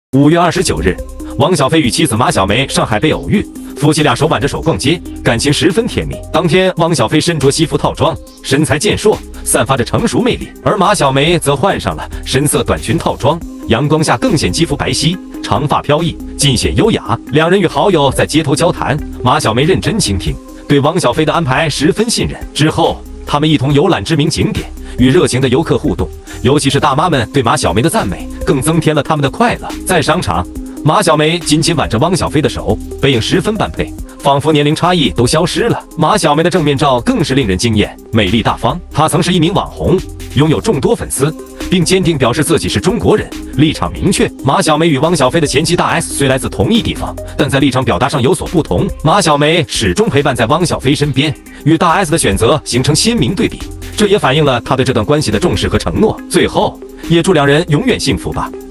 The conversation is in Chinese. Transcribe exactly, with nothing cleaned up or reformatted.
五月二十九日，汪小菲与妻子马小梅上海被偶遇，夫妻俩手挽着手逛街，感情十分甜蜜。当天，汪小菲身着西服套装，身材健硕，散发着成熟魅力，而马小梅则换上了深色短裙套装，阳光下更显肌肤白皙，长发飘逸，尽显优雅。两人与好友在街头交谈，马小梅认真倾听，对汪小菲的安排十分信任。之后，他们一同游览知名景点，与热情的游客互动，尤其是大妈们对马小梅的赞美，更增添了他们的快乐。在商场，马小梅紧紧挽着汪小菲的手，背影十分般配，仿佛年龄差异都消失了。马小梅的正面照更是令人惊艳，美丽大方。她曾是一名网红，拥有众多粉丝，并坚定表示自己是中国人，立场明确。马小梅与汪小菲的前妻大 S 虽来自同一地方，但在立场表达上有所不同。马小梅始终陪伴在汪小菲身边，与大 S 的选择形成鲜明对比，这也反映了她对这段关系的重视和承诺。最后，也祝两人永远幸福吧。